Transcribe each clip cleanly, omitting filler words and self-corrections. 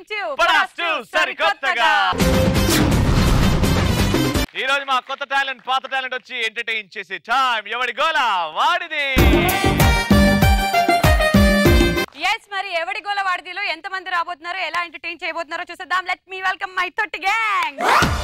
to పడాస్టు సరికొత్తగా. ఈ రోజు మా కొత్త టాలెంట్ పాత టాలెంట్ వచ్చి ఎంటర్టైన్ చేసే టైం ఎవడి గోల వాడిది. yes మరి ఎవడి గోల వాడిదిలో ఎంత మంది రాబోతున్నారో ఎలా ఎంటర్టైన్ చేయబోతున్నారో చూసేద్దాం. లెట్ మీ వెల్కమ్ మై తొట్టి గ్యాంగ్.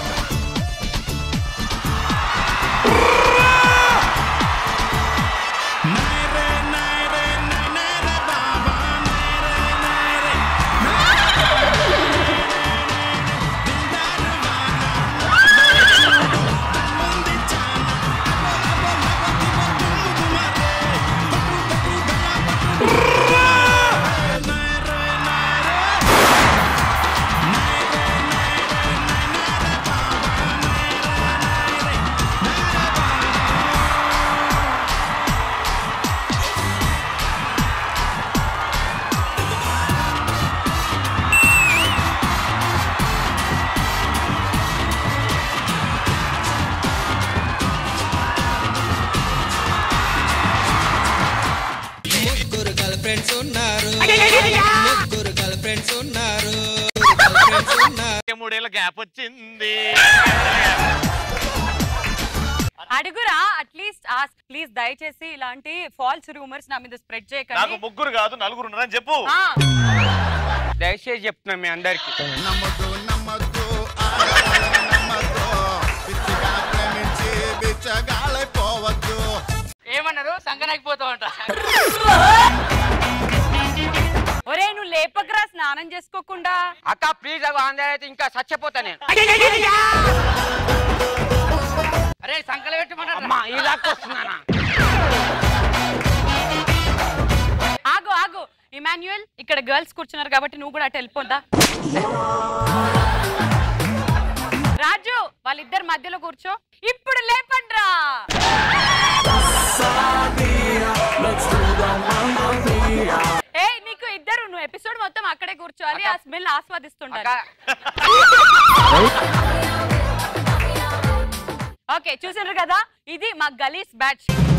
మూడేళ్ల గ్యాప్ వచ్చింది. అడుగురా అట్లీస్ట్ ఆస్క్ ప్లీజ్. దయచేసి ఇలాంటి ఫాల్స్ రూమర్స్ నా మీద స్ప్రెడ్ చేయకండి. నాకు ముగ్గురు కాదు నలుగురు ఉన్నారని చెప్పు. దయచేసి చెప్తున్నాం మీ అందరికి. ఏమన్నారు సంకనాకపోతావంట. ఒరే నువ్వు లేపకరా స్నానం చేసుకోకుండా. అక్క ప్లీజ్ అందరైతే ఇంకా చచ్చిపోతా నేను. అరే సంకలు పెట్టమన్నా అమ్మా ఇలాక్ వస్తున్నానా. ఆగు ఆగు ఇమాన్యుయల్, ఇక్కడ గర్ల్స్ కూర్చున్నారు కాబట్టి నువ్వు కూడా అటు వెళ్ళిపోద్దా. రాజు వాళ్ళిద్దరు మధ్యలో కూర్చో. ఇప్పుడు లేపండ్రా. ఏ నీకు ఇద్దరు నువ్వు ఎపిసోడ్ మొత్తం అక్కడే కూర్చోవాలి. ఆ స్మెల్ ఆస్వాదిస్తుండాలి. ఓకే చూసారు కదా, ఇది మా గలీస్ బ్యాచ్.